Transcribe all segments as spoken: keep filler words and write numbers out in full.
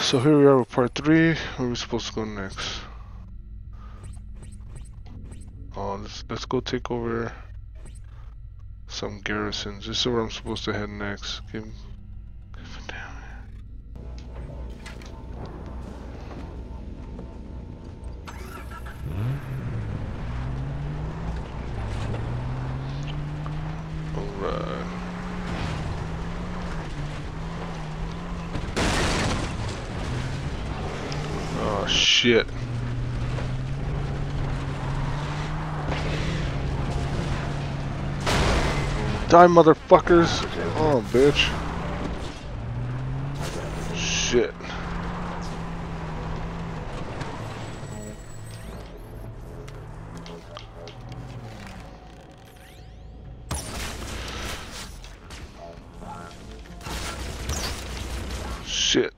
So here we are with part three. Where are we supposed to go next? Oh, let's let's go take over some garrisons. This is where I'm supposed to head next. Give, give it down. Alright. Oh shit. Die, motherfuckers! Oh, bitch. Shit. Shit.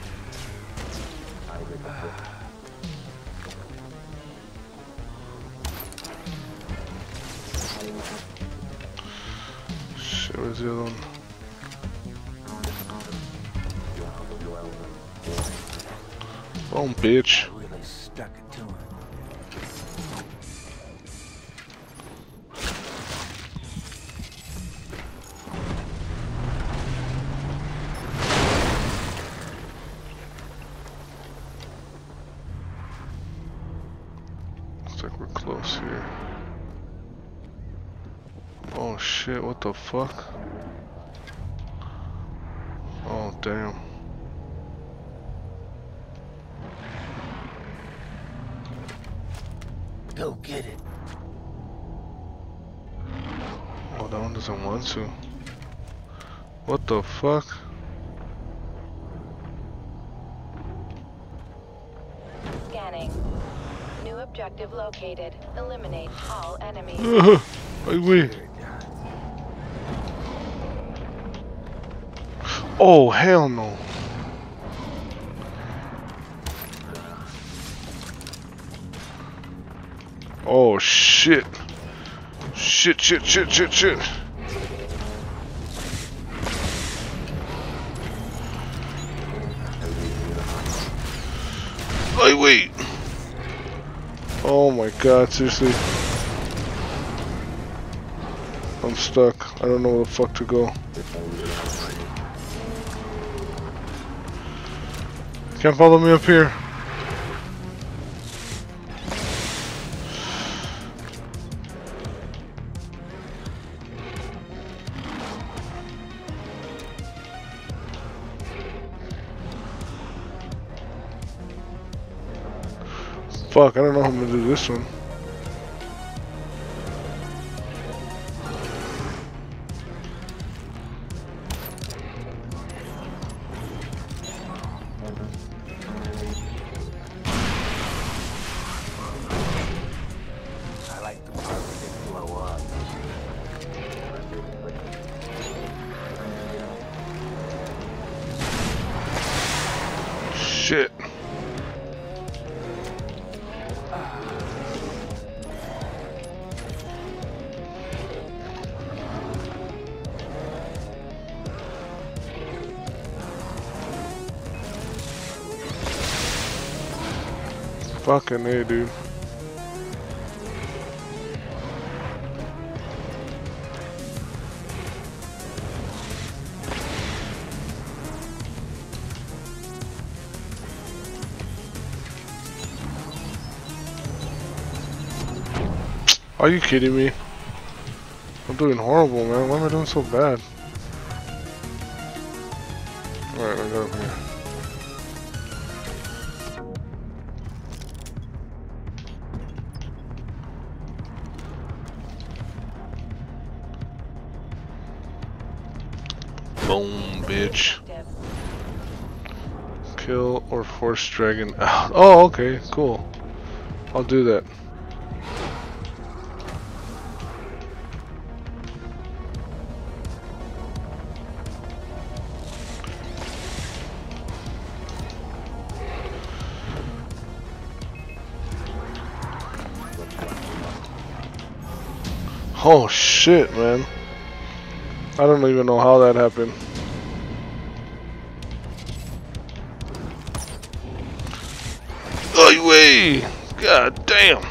Shit, where's the other one? Oh, bitch. Really stuck it to him. Looks like we're close here. Oh shit, what the fuck? Oh damn. Go get it. Oh, that one doesn't want to. What the fuck? Scanning. New objective located. Eliminate all enemies. Like we. Oh hell no. Oh shit. Shit shit shit shit shit. Like wait. Oh my god, seriously. I'm stuck. I don't know where the fuck to go. Can't follow me up here. Fuck, I don't know how I'm gonna do this one. I like the part where they blow up. Shit. Fucking A, dude. Are you kidding me? I'm doing horrible, man. Why am I doing so bad? Alright, I got up here. Boom, bitch. Kill or force dragon out. Oh, okay, cool. I'll do that. Oh shit, man. I don't even know how that happened. Hey! God damn!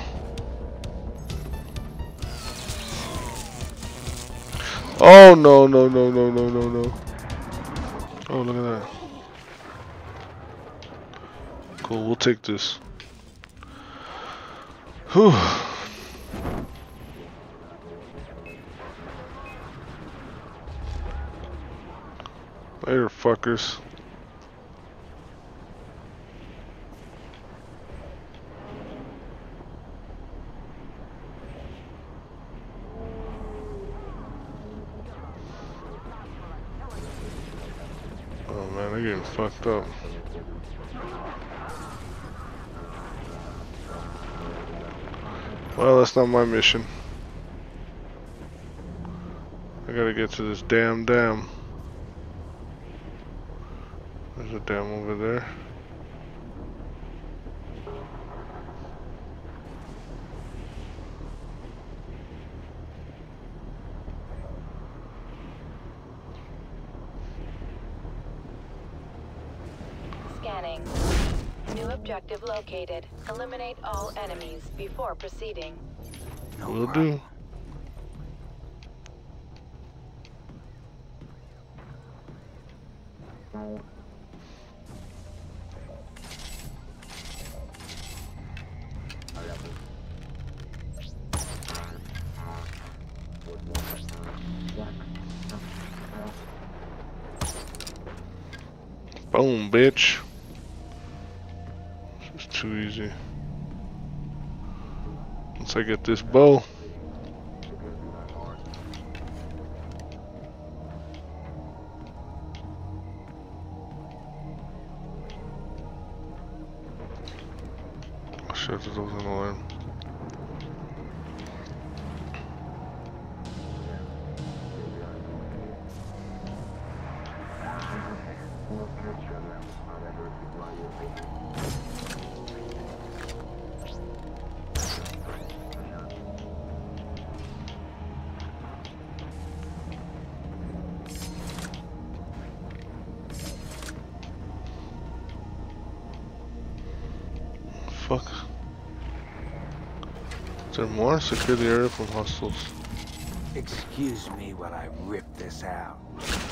Oh no no no no no no no! Oh, look at that! Cool, we'll take this. Whew. Later, fuckers. Oh man, they're getting fucked up. Well, that's not my mission. I gotta get to this damn dam. There's a dam over there. Scanning. New objective located. Eliminate all enemies before proceeding. No Will problem. do. Boom, bitch. This is too easy. Once I get this bow. Oh shit, this wasn't alarm. Fuck. Is there more? Secure the area from hostiles. Excuse me while I rip this out.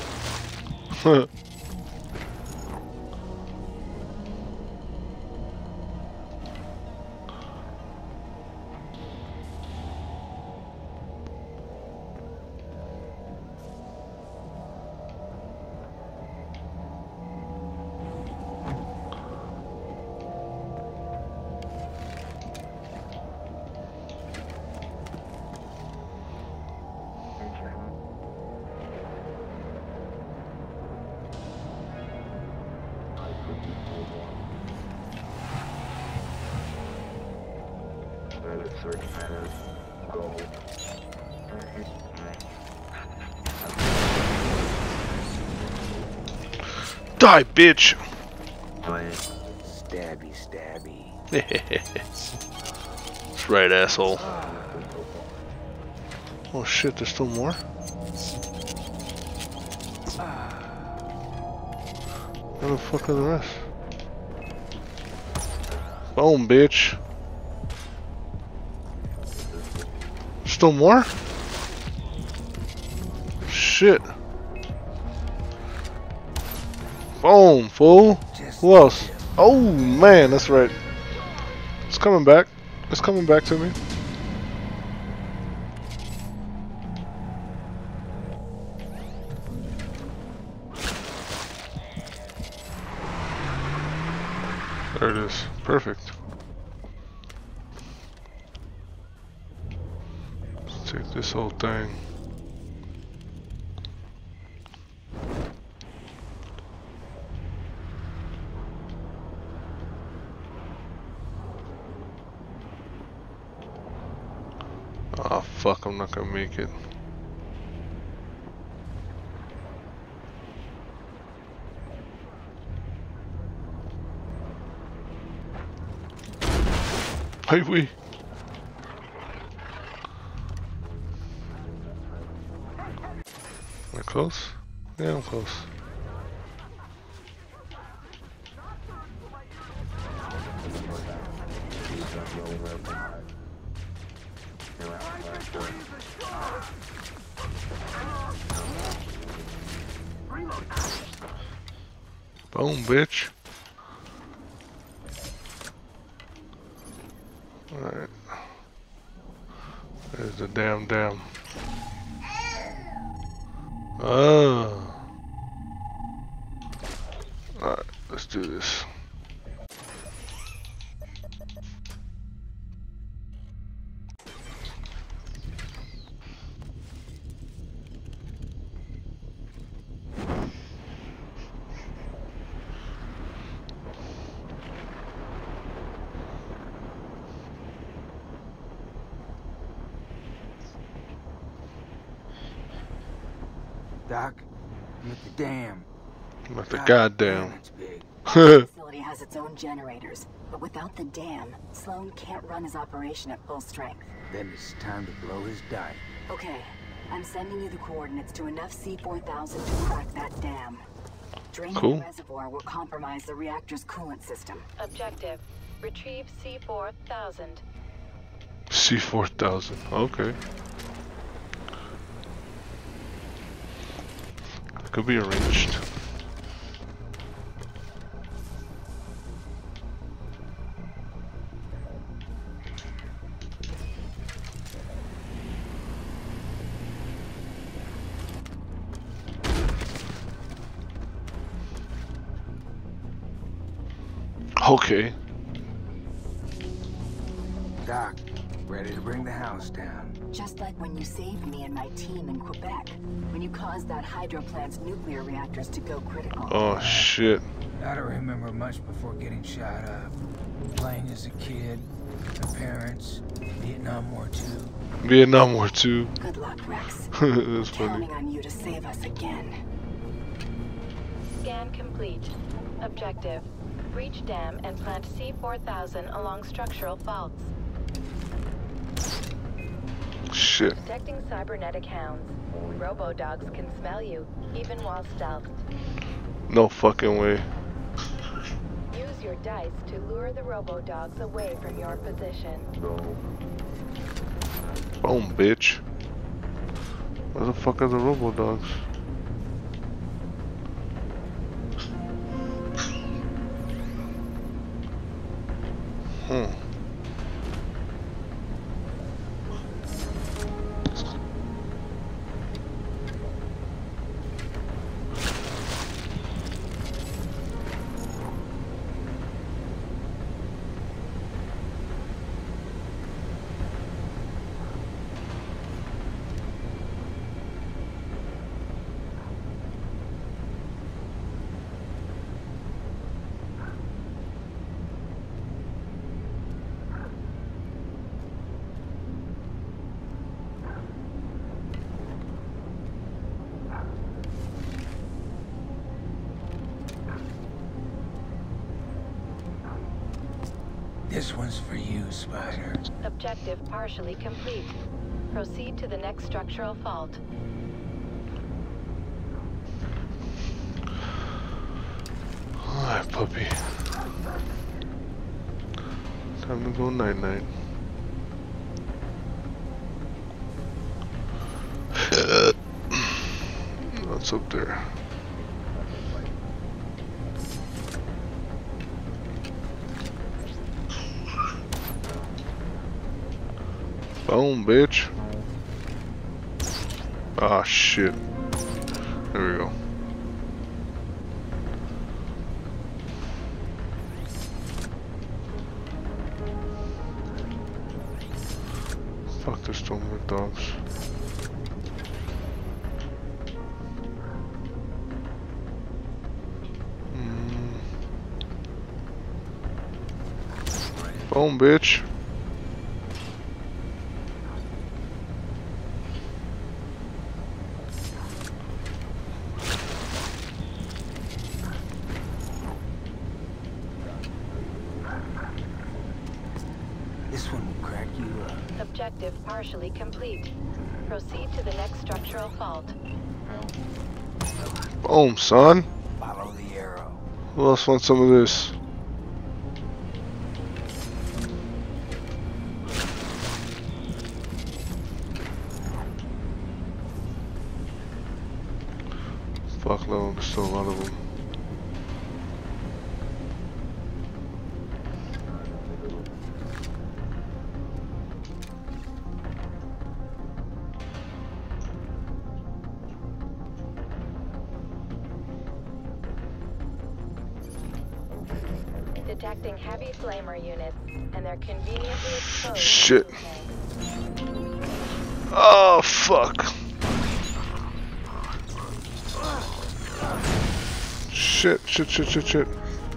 Die, bitch! Stabby, stabby. That's right, asshole. Oh shit, there's still more? Where the fuck are the rest? Boom, bitch. Still more? Shit. Boom, fool. Who else? Oh man, that's right. It's coming back. It's coming back to me. There it is. Perfect. Let's take this whole thing. Oh fuck, I'm not gonna make it. Hey, we. Am I close? Yeah, I'm close. Boom, bitch. Alright. There's the damn dam. Oh. Alright, let's do this. Doc, I'm at the dam. I'm at the God goddamn. damn, it's big. The facility has its own generators, but without the dam, Sloan can't run his operation at full strength. Then it's time to blow his dive. Okay, I'm sending you the coordinates to enough C four thousand to crack that dam. Draining Cool. the reservoir will compromise the reactor's coolant system. Objective. Retrieve C four thousand. C four thousand. Okay. Could be arranged. Okay. Doc, ready to bring the house down. Just like when you saved me and my team in Quebec, when you caused that hydro plant's nuclear reactors to go critical. Oh shit. I don't remember much before getting shot up. Playing as a kid, my parents, Vietnam War two. Vietnam War two. Good luck, Rex. That's funny. Counting on you to save us again. Scan complete. Objective. Breach dam and plant C four thousand along structural faults. Shit. Detecting cybernetic hounds. Robo-dogs can smell you, even while stealthed. No fucking way. Use your dice to lure the robo-dogs away from your position. Boom, bitch. Where the fuck are the robo dogs? Hmm. This one's for you, Spider. Objective partially complete. Proceed to the next structural fault. Alright, puppy. Time to go night night. What's up there? Boom, bitch. Ah, shit. There we go. Fuck, there's still more dogs. Mm. Boom, bitch. This one will crack you up. Objective partially complete. Proceed to the next structural fault. Boom, son. Follow the arrow. Who else wants some of this? Fuck no, there's still a lot of them. Detecting heavy flamer units, and they're conveniently exposed. Shit. Oh, fuck. Shit, shit, shit, shit, shit.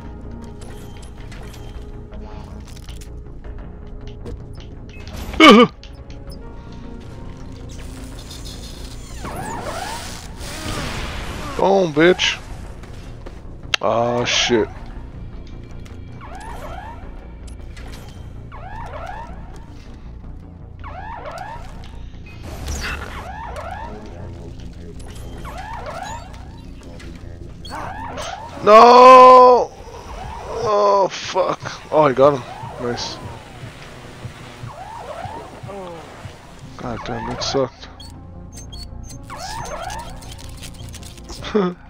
Boom, bitch. Ah, shit. No! Oh, fuck. Oh, I got him. Nice. God damn, that sucked.